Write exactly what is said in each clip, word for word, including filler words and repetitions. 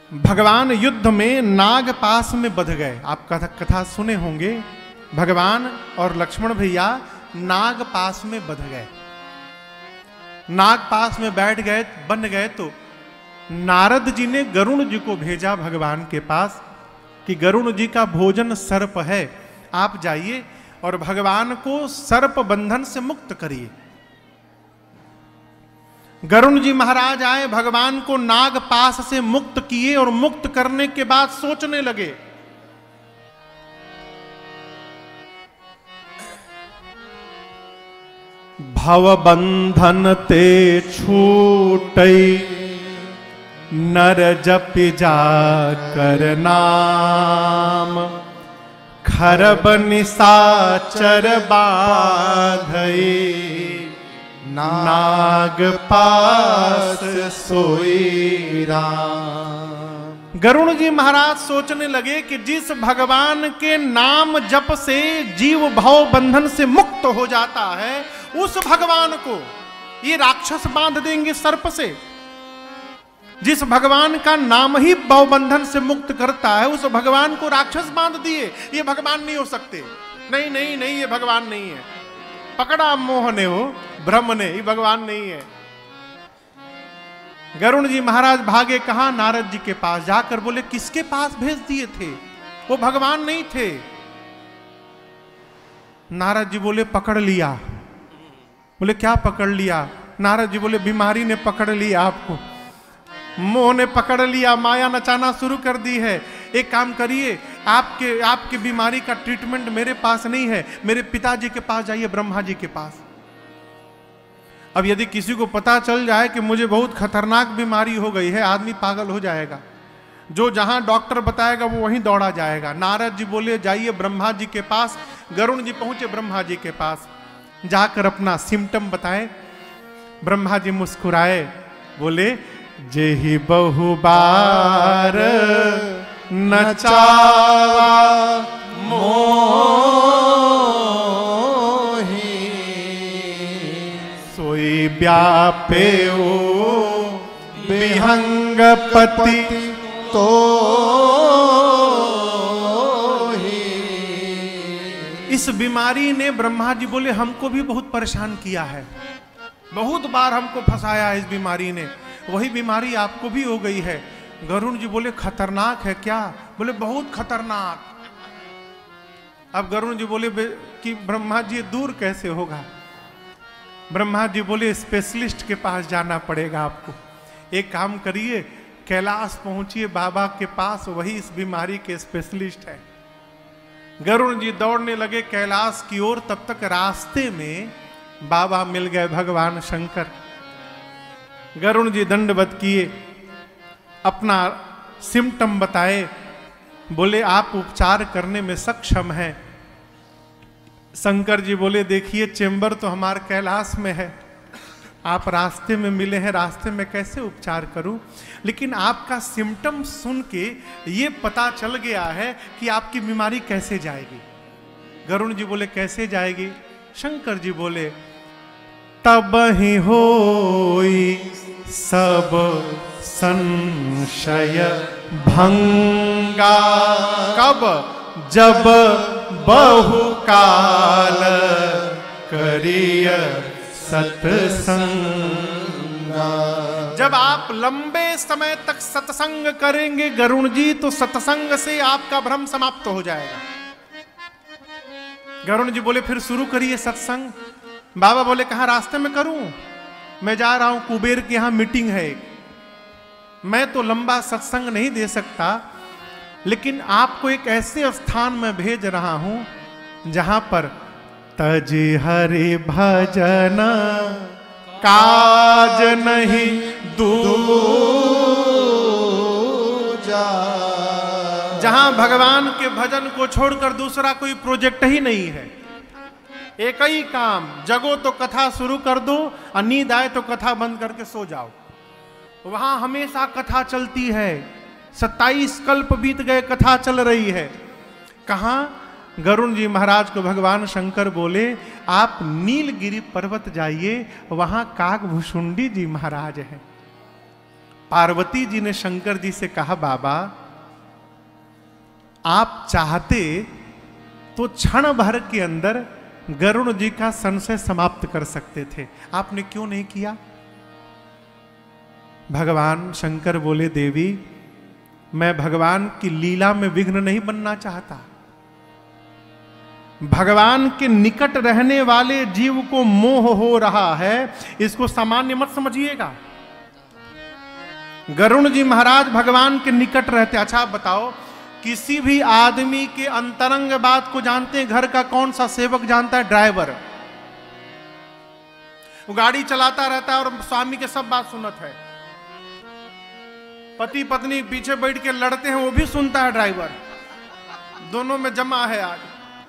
भगवान युद्ध में नाग पास में बंध गए। आप कथा कथा सुने होंगे, भगवान और लक्ष्मण भैया नाग पास में बंध गए। नाग पास में बैठ गए, बन गए। तो नारद जी ने गरुण जी को भेजा भगवान के पास कि गरुण जी का भोजन सर्प है, आप जाइए और भगवान को सर्प बंधन से मुक्त करिए। गरुण जी महाराज आए, भगवान को नाग पास से मुक्त किए और मुक्त करने के बाद सोचने लगे, भव बंधन ते छूटै नर जप जा कर नाम, खरब निशाचर बाधई नाग पास सोई राम। गरुण जी महाराज सोचने लगे कि जिस भगवान के नाम जप से जीव भाव बंधन से मुक्त हो जाता है, उस भगवान को ये राक्षस बांध देंगे सर्प से। जिस भगवान का नाम ही भाव बंधन से मुक्त करता है, उस भगवान को राक्षस बांध दिए। ये भगवान नहीं हो सकते। नहीं नहीं नहीं, ये भगवान नहीं है। पकड़ा मोह ने, हो ब्रह्म ने, ये भगवान नहीं है। गरुण जी महाराज भागे कहां? नारद जी के पास। जाकर बोले, किसके पास भेज दिए थे? वो भगवान नहीं थे। नारद जी बोले, पकड़ लिया। बोले, क्या पकड़ लिया? नारद जी बोले, बीमारी ने पकड़ लिया आपको, मोह ने पकड़ लिया, माया नचाना शुरू कर दी है। एक काम करिए, आपके आपकी बीमारी का ट्रीटमेंट मेरे पास नहीं है, मेरे पिताजी के पास जाइए, ब्रह्मा जी के पास। अब यदि किसी को पता चल जाए कि मुझे बहुत खतरनाक बीमारी हो गई है, आदमी पागल हो जाएगा। जो जहां डॉक्टर बताएगा वो वहीं दौड़ा जाएगा। नारद जी बोले, जाइए ब्रह्मा जी के पास। गरुण जी पहुंचे ब्रह्मा जी के पास, जाकर अपना सिम्टम बताए। ब्रह्मा जी मुस्कुराए, बोले, जेहि बहु बार नचावा मोहि, सोई व्यापे ओ विहंगपति तो ही। इस बीमारी ने, ब्रह्मा जी बोले, हमको भी बहुत परेशान किया है, बहुत बार हमको फंसाया इस बीमारी ने। वही बीमारी आपको भी हो गई है। गरुण जी बोले, खतरनाक है क्या? बोले, बहुत खतरनाक। अब गरुण जी बोले कि ब्रह्मा जी दूर कैसे होगा? ब्रह्मा जी बोले, स्पेशलिस्ट के पास जाना पड़ेगा आपको। एक काम करिए, कैलाश पहुंचिए बाबा के पास, वही इस बीमारी के स्पेशलिस्ट है। गरुण जी दौड़ने लगे कैलाश की ओर। तब तक रास्ते में बाबा मिल गए, भगवान शंकर। गरुण जी दंडवत किए, अपना सिम्टम बताए, बोले, आप उपचार करने में सक्षम हैं। शंकर जी बोले, देखिए चेंबर तो हमारे कैलाश में है, आप रास्ते में मिले हैं, रास्ते में कैसे उपचार करूं? लेकिन आपका सिम्टम सुन के ये पता चल गया है कि आपकी बीमारी कैसे जाएगी। गरुण जी बोले, कैसे जाएगी? शंकर जी बोले, तब ही होई सब संशय भंगा, कब? जब बहुकाल करिय सत्संगा। जब आप लंबे समय तक सत्संग करेंगे गरुण जी, तो सत्संग से आपका भ्रम समाप्त हो जाएगा। गरुण जी बोले, फिर शुरू करिए सत्संग। बाबा बोले, कहां? रास्ते में करूं? मैं जा रहा हूं, कुबेर के यहां मीटिंग है एक, मैं तो लंबा सत्संग नहीं दे सकता, लेकिन आपको एक ऐसे स्थान में भेज रहा हूं जहां पर तज हरि भजन काज नहीं दूजा, जहां भगवान के भजन को छोड़कर दूसरा कोई प्रोजेक्ट ही नहीं है। एक ही काम, जगो तो कथा शुरू कर दो, और नींद आए तो कथा बंद करके सो जाओ। वहां हमेशा कथा चलती है। सत्ताईस कल्प बीत गए, कथा चल रही है। कहां? गरुण जी महाराज को भगवान शंकर बोले, आप नीलगिरी पर्वत जाइए, वहां काकभुषुंडी जी महाराज हैं। पार्वती जी ने शंकर जी से कहा, बाबा आप चाहते तो क्षण भर के अंदर गरुड़ जी का संशय समाप्त कर सकते थे, आपने क्यों नहीं किया? भगवान शंकर बोले, देवी मैं भगवान की लीला में विघ्न नहीं बनना चाहता। भगवान के निकट रहने वाले जीव को मोह हो रहा है, इसको सामान्य मत समझिएगा। गरुड़ जी महाराज भगवान के निकट रहते। अच्छा आप बताओ, किसी भी आदमी के अंतरंग बात को जानते हैं? घर का कौन सा सेवक जानता है? ड्राइवर। वो गाड़ी चलाता रहता है और स्वामी के सब बात सुनत है। पति पत्नी पीछे बैठ के लड़ते हैं, वो भी सुनता है ड्राइवर। दोनों में जमा है आज।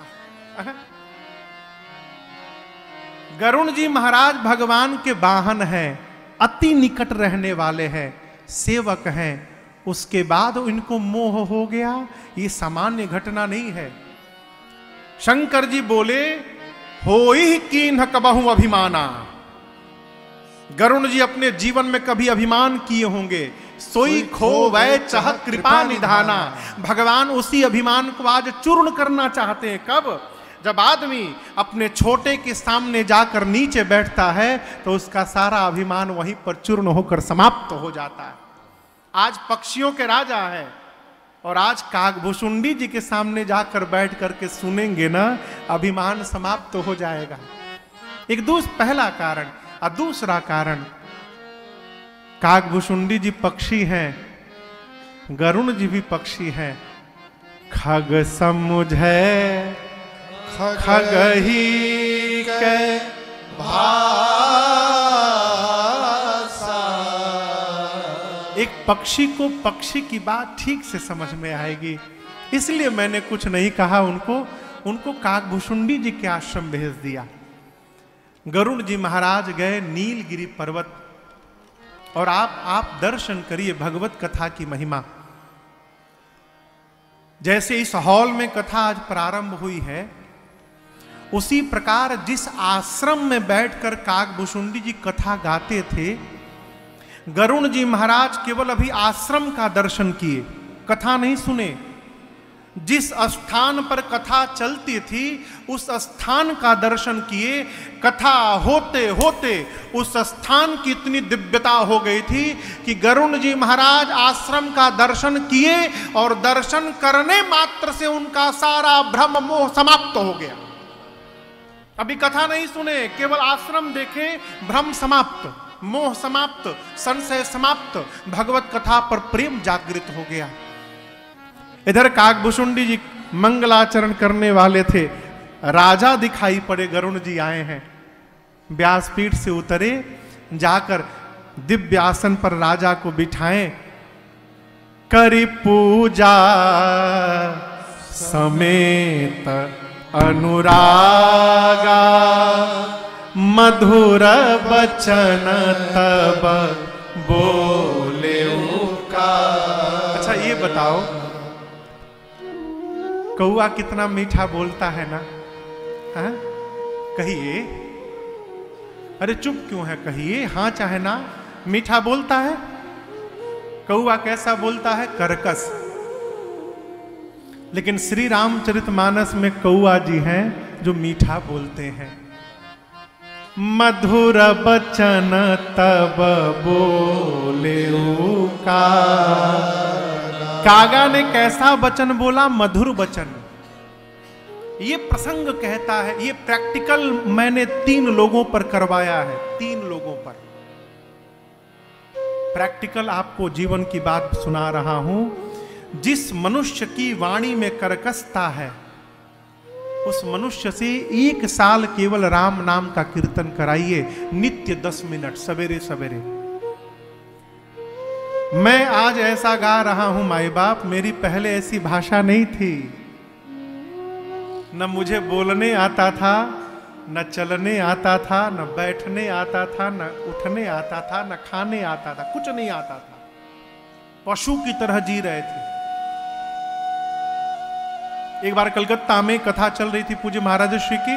गरुड़ जी महाराज भगवान के वाहन हैं, अति निकट रहने वाले हैं, सेवक हैं, उसके बाद इनको मोह हो गया, ये सामान्य घटना नहीं है। शंकर जी बोले, होई कीन्ह कबहु अभिमाना। गरुड़ जी अपने जीवन में कभी अभिमान किए होंगे। सोई खो वै चाह कृपा निधाना। भगवान उसी अभिमान को आज चूर्ण करना चाहते हैं। कब? जब आदमी अपने छोटे के सामने जाकर नीचे बैठता है तो उसका सारा अभिमान वहीं पर चूर्ण होकर समाप्त हो जाता है। आज पक्षियों के राजा है और आज कागभूषुंडी जी के सामने जाकर बैठ करके सुनेंगे ना, अभिमान समाप्त हो जाएगा। एक दूसरा पहला कारण। और दूसरा कारण, कागभूषुंडी जी पक्षी हैं, गरुड़ जी भी पक्षी हैं। खग समुझै खगही के भाषा। एक पक्षी को पक्षी की बात ठीक से समझ में आएगी, इसलिए मैंने कुछ नहीं कहा। उनको उनको कागभूषुंडी जी के आश्रम भेज दिया। गरुड़ जी महाराज गए नीलगिरी पर्वत, और आप आप दर्शन करिए भगवत कथा की महिमा। जैसे इस हॉल में कथा आज प्रारंभ हुई है, उसी प्रकार जिस आश्रम में बैठकर कागभूषुंडी जी कथा गाते थे, गरुड़ जी महाराज केवल अभी आश्रम का दर्शन किए, कथा नहीं सुने। जिस स्थान पर कथा चलती थी उस स्थान का दर्शन किए। कथा होते होते उस स्थान की इतनी दिव्यता हो गई थी कि गरुड़ जी महाराज आश्रम का दर्शन किए और दर्शन करने मात्र से उनका सारा भ्रम मोह समाप्त हो गया। अभी कथा नहीं सुने, केवल आश्रम देखे, भ्रम समाप्त, मोह समाप्त, संशय समाप्त, भगवत कथा पर प्रेम जागृत हो गया। इधर कागभूषुंडी जी मंगलाचरण करने वाले थे, राजा दिखाई पड़े। गरुड़ जी आए हैं, व्यासपीठ से उतरे, जाकर दिव्य आसन पर राजा को बिठाएं। करी पूजा समेत अनुरागा, मधुर बचन तब बोले का। अच्छा ये बताओ, कौआ कितना मीठा बोलता है ना? हाँ? कहिए। अरे चुप क्यों है? कहिए हाँ चाहे ना। मीठा बोलता है। कौआ कैसा बोलता है? कर्कश। लेकिन श्री रामचरितमानस में कौआ जी हैं जो मीठा बोलते हैं। मधुर बचन तब बोले का। कागा ने कैसा वचन बोला? मधुर वचन। ये प्रसंग कहता है, ये प्रैक्टिकल मैंने तीन लोगों पर करवाया है, तीन लोगों पर प्रैक्टिकल आपको जीवन की बात सुना रहा हूं। जिस मनुष्य की वाणी में कर्कशता है, उस मनुष्य से एक साल केवल राम नाम का कीर्तन कराइए, नित्य दस मिनट, सवेरे सवेरे। मैं आज ऐसा गा रहा हूं माई बाप, मेरी पहले ऐसी भाषा नहीं थी। न मुझे बोलने आता था, न चलने आता था, न बैठने आता था, न उठने आता था, न खाने आता था, कुछ नहीं आता था। पशु की तरह जी रहे थे। एक बार कलकत्ता में कथा चल रही थी पूज्य महाराज श्री की।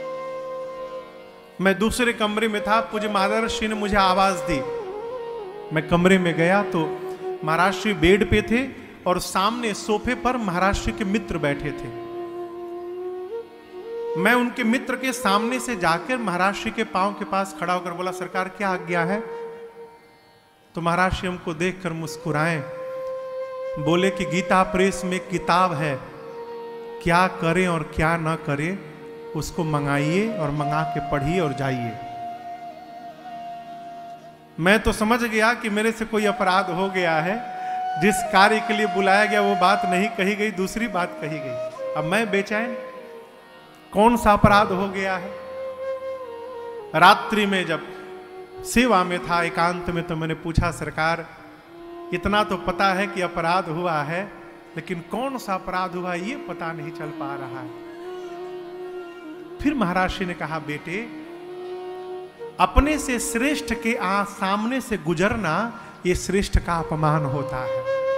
मैं दूसरे कमरे में था, पूज्य महाराज श्री ने मुझे आवाज दी, मैं कमरे में गया तो महाराज श्री बेड पे थे और सामने सोफे पर महाराज श्री के मित्र बैठे थे। मैं उनके मित्र के सामने से जाकर महाराज श्री के पांव के पास खड़ा होकर बोला, सरकार क्या आज्ञा है? तो महाराज श्री हमको देखकर मुस्कुराए, बोले कि गीता प्रेस में किताब है, क्या करें और क्या ना करें उसको मंगाइए और मंगा के पढ़िए और जाइए। मैं तो समझ गया कि मेरे से कोई अपराध हो गया है, जिस कार्य के लिए बुलाया गया वो बात नहीं कही गई, दूसरी बात कही गई। अब मैं बेचैन, कौन सा अपराध हो गया है? रात्रि में जब सेवा में था एकांत में, तो मैंने पूछा, सरकार इतना तो पता है कि अपराध हुआ है, लेकिन कौन सा अपराध हुआ ये पता नहीं चल पा रहा है। फिर महाराज श्री ने कहा, बेटे अपने से श्रेष्ठ के आ सामने से गुजरना ये श्रेष्ठ का अपमान होता है।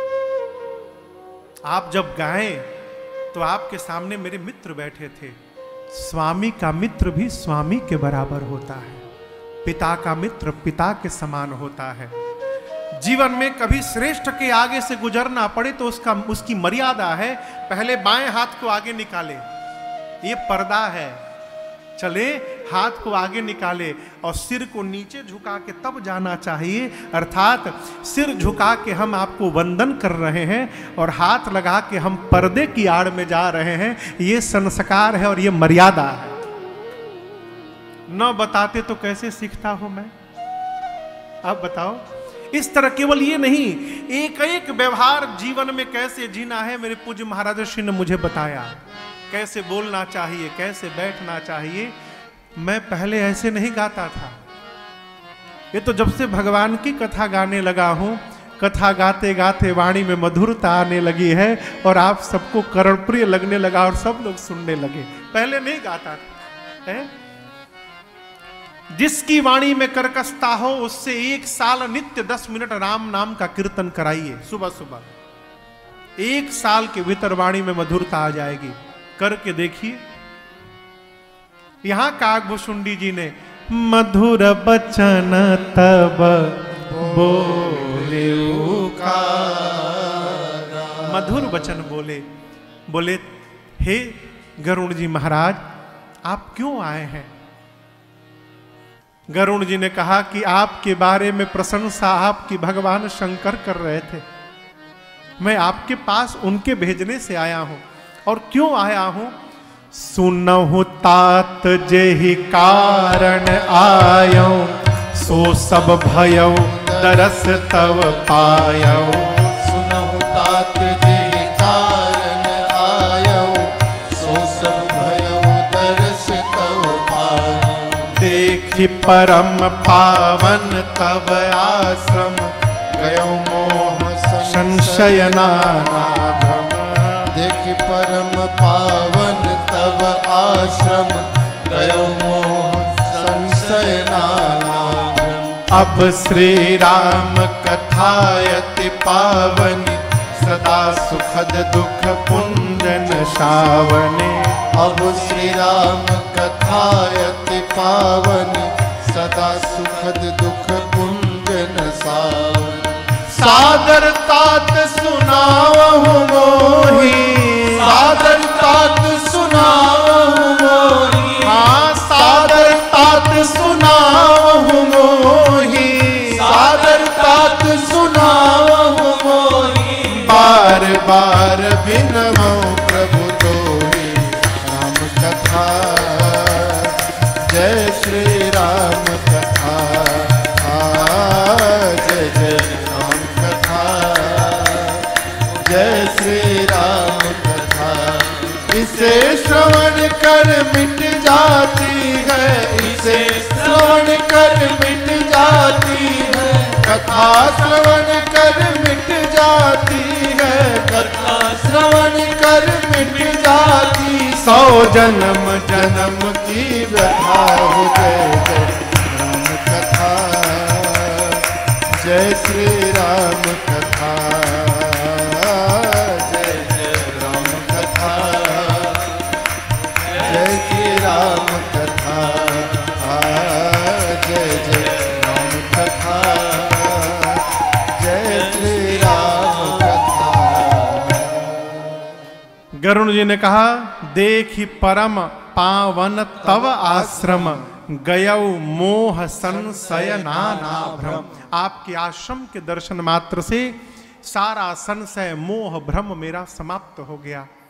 आप जब गाएं तो आपके सामने मेरे मित्र बैठे थे। स्वामी का मित्र भी स्वामी के बराबर होता है, पिता का मित्र पिता के समान होता है। जीवन में कभी श्रेष्ठ के आगे से गुजरना पड़े तो उसका उसकी मर्यादा है, पहले बाएं हाथ को आगे निकाले, ये पर्दा है, चले हाथ को आगे निकाले और सिर को नीचे झुका के तब जाना चाहिए। अर्थात सिर झुका के हम आपको वंदन कर रहे हैं और हाथ लगा के हम पर्दे की आड़ में जा रहे हैं, ये संस्कार है और ये मर्यादा है। न बताते तो कैसे सीखता हूं मैं? आप बताओ। इस तरह केवल ये नहीं, एक एक व्यवहार जीवन में कैसे जीना है मेरे पूज्य महाराज श्री ने मुझे बताया। कैसे बोलना चाहिए, कैसे बैठना चाहिए। मैं पहले ऐसे नहीं गाता था। ये तो जब से भगवान की कथा गाने लगा हूं, कथा गाते गाते वाणी में मधुरता आने लगी है और आप सबको कर्णप्रिय लगने लगा और सब लोग सुनने लगे। पहले नहीं गाता था। है? जिसकी वाणी में कर्कशता हो उससे एक साल नित्य दस मिनट राम नाम का कीर्तन कराइए सुबह सुबह। एक साल के भीतर वाणी में मधुरता आ जाएगी। करके देखिए। यहां काकभूषुंडी जी ने मधुर बचन तब बोले, मधुर वचन बोले। बोले, हे गरुण जी महाराज आप क्यों आए हैं? गरुण जी ने कहा कि आपके बारे में प्रशंसा आपकी भगवान शंकर कर रहे थे, मैं आपके पास उनके भेजने से आया हूं। और क्यों आया हूं? सुनहु तात जेहि कारण आयो, सो सब भयो दरस तव पायो। सुनहु तात जेहि कारण आयो, सो सब भयो दरस तव पायो। देखि परम पावन तव आश्रम, गयो मोह संशय नाना भ्रम। देखि परम पावन तव आश्रम, गयो मोह संशय नाना भ्रम। अब श्री राम कथायति पावनी, सदा सुखद दुख पुंजन सावने। अब श्री राम कथायति पावनी, सदा सुखद दुख पुंजन सावने। सादर तात सुनावहु मोहि, सादर तात सुनावहु मोहि। हाँ सादर तात सुनावहु मोहि, सादर तात सुनावहु मोहि। बार बार बिनमो प्रभु तोहि राम कथा। जय श्री राम कथा, जय जय राम कथा, जय श्री राम कथा। इसे श्रवण कर मिट जाती है, इसे श्रवण कर मिट जाती है। कथा श्रवण कर मिट जाती है, कथा श्रवण कर मिट जाती। सौ जन्म जन्म की व्यथा हो। जय जय राम कथा, जय श्री राम कथा, जय जय राम कथा, जय श्री राम कथा, जय जय राम कथा, गरुण जी ने कहा, देखि परम पावन तव आश्रम, गयौ मोह संशय नाना भ्रम। आपके आश्रम के दर्शन मात्र से सारा संशय मोह भ्रम मेरा समाप्त हो गया।